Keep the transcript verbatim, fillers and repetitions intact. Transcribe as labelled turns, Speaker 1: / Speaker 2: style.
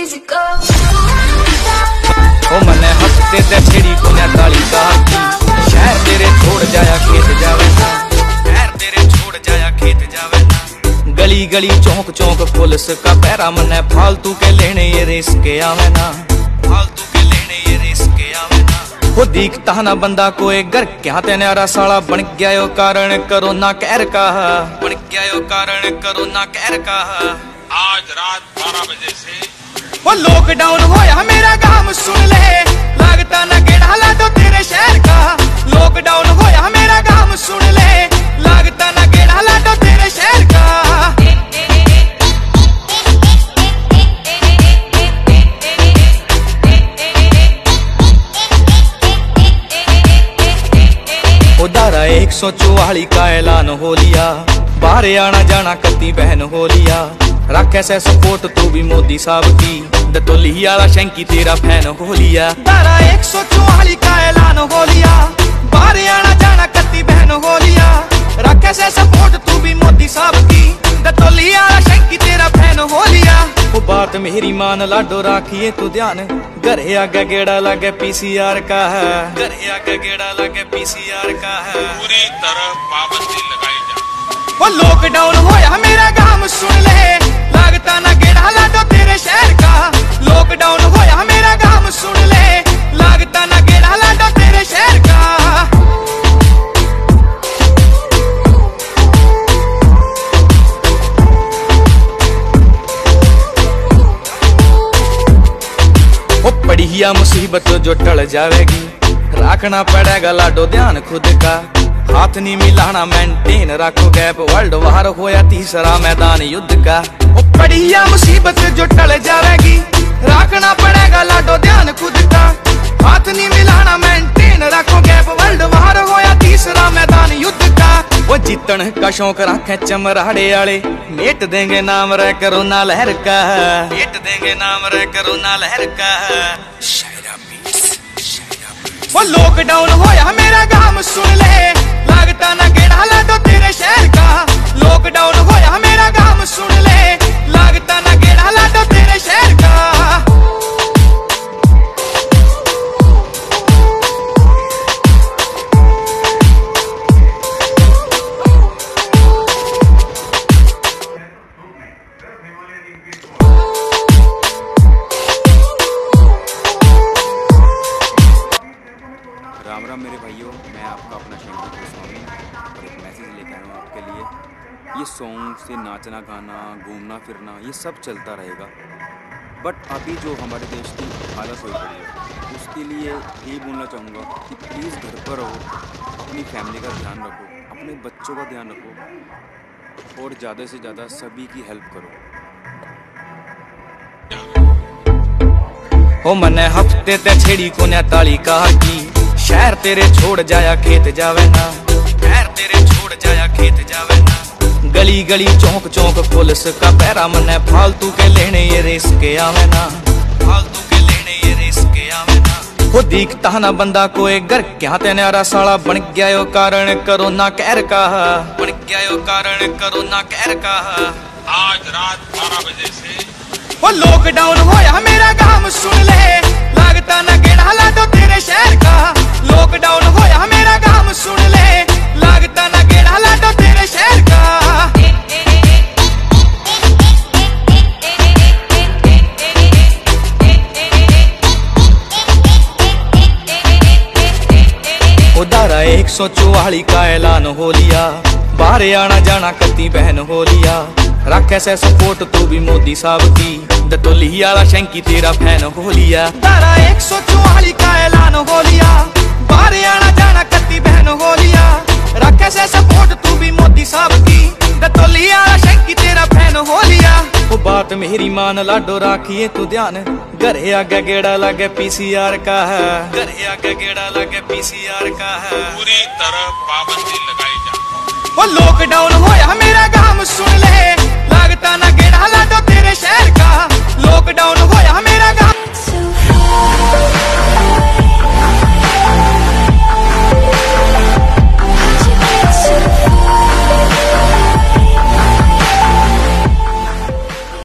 Speaker 1: ओ मने हफ्ते ते छेड़ी को ने ताली कहा शहर तेरे छोड़ जाया खेत जावे ना, शहर तेरे छोड़ जाया खेत जावे ना। गली गली चौक चौक पुलिस का पैरा मने फालतू के लेने ये रिस्क आवे ना, फालतू के लेने ये रिस्क आवे ना। वो दिखता ना बंदा कोई घर क्या ते न्यारा साला बन गया यो कारण कोरोना कहर का, बन गया यो कारण कोरोना कहर का।
Speaker 2: आज रात बारह बजे से
Speaker 1: वो लॉकडाउन होया मेरा काम सुन ले, लगता ना केड़ा लाडो तेरे शहर का। लॉकडाउन होया मेरा काम सुन ले, लगता ना केड़ा लाडो तेरे शहर का। धारा एक सौ चौवाली का ऐलान हो लिया, बाहर आना जाना कत्ती बहन हो लिया। रखे से सपोर्ट तू भी मोदी साहब की, दतोली आला शंकी तेरा फैन हो लिया। धारा एक सौ चौवाली का ऐलान हो लिया, बाहर आना जाना कत्ती बहन हो लिया। रखे से सपोर्ट तू भी मोदी साहब की, दतोली आला शंकी तेरा फैन हो लिया। वो बात मेरी मान लाडो राखिए तू ध्यान, घरे आगे गेड़ा लगे पीसीआर का है, घरे आगे गेड़ा लगे पीसीआर का है।
Speaker 2: पूरी तरह पाबंदी लगाई जा।
Speaker 1: वो लॉकडाउन होया मेरा काम सुन ले, लगता ना गेड़ा लाडो तेरे शहर का। लॉकडाउन होया मेरा काम सुन ले, लगता ना गेड़ा लाडो तेरे शहर का। बढ़िया मुसीबत जो टल जावेगी, रखना पड़ेगा लाडो ध्यान खुद का। हाथ नहीं मिलाना मेंटेन रखो गैप, वर्ल्ड वार होया तीसरा मैदान युद्ध का। बढ़िया मुसीबत जो टल जावेगी, रखना पड़ेगा लाडो ध्यान खुद का। हाथ नहीं मिलाना मेंटेन रखो गैप, वर्ल्ड वार होया तीसरा मैदान युद्ध का। वो जीतन का शौक रखे चमराड़े आले, मेट देंगे नाम रे कोरोना लहर का, मेट देंगे नाम रे कोरोना लहर का। वो लॉकडाउन होया मेरा काम सुन ले, लगता ना गेड़ा लाडो तेरे शहर का। लॉकडाउन होया मेरा काम सुन ले, लगता ना गेड़ा लाडो तेरे शहर का।
Speaker 3: राम राम मेरे भाइयों, मैं आपका अपना शंकर गोस्वामी और एक मैसेज लेकर आया हूँ आपके लिए। ये सॉन्ग से नाचना गाना घूमना फिरना ये सब चलता रहेगा, बट अभी जो हमारे देश की हालत हुई पड़ी है उसके लिए यही बोलना चाहूँगा कि प्लीज़ घर पर रहो, अपनी फैमिली का ध्यान रखो, अपने बच्चों का ध्यान रखो और ज़्यादा से ज़्यादा सभी की हेल्प करो।
Speaker 1: ओ मने हफ्ते ते छेड़ी को ने ताली कहा की, शहर तेरे छोड़ जाया खेत जावे ना, शहर तेरे छोड़ जाया खेत जावे ना। गली गली चौक चौक पुलिस का पैरा मने फालतू के लेने ये रिस्क आवे ना, फालतू के लेने ये रिस्क आवे ना। वो दिखता ना बंदा कोई घर क्या ते न्यारा साला बन गया यो कारण कोरोना कहर का, बन गया यो कारण कोरोना कहर का।
Speaker 2: आज रात बारह बजे से
Speaker 1: वो लॉकडाउन होया मेरा काम सुन ले, लगता ना गेड़ा लाडो तेरे शहर का। लॉकडाउन होया मेरा काम सुन ले, लगता ना गेड़ा लाडो तेरे शहर का। धारा एक सौ चौवाली का ऐलान हो लिया, बाहर आना जाना कत्ती बहन हो लिया। रखे से सपोर्ट तू भी मोदी साहब की, दतोली आला शंकी तेरा फैन हो लिया। धारा एक सौ चौवाली का ऐलान हो लिया, बाहर आना जाना कत्ती बहन हो लिया। रखे से सपोर्ट तू भी मोदी साहब की, दतोली आला शंकी तेरा फैन हो लिया। वो बात मेरी मान लाडो राखिए तू ध्यान, घरे आगे गेड़ा लगे पीसीआर का है, घरे आगे गेड़ा लगे पीसीआर का है।
Speaker 2: पूरी तरह पाबंदी लगाई जा।
Speaker 1: वो लॉकडाउन होया मेरा काम सुन ले, लगता ना गेड़ा लाडो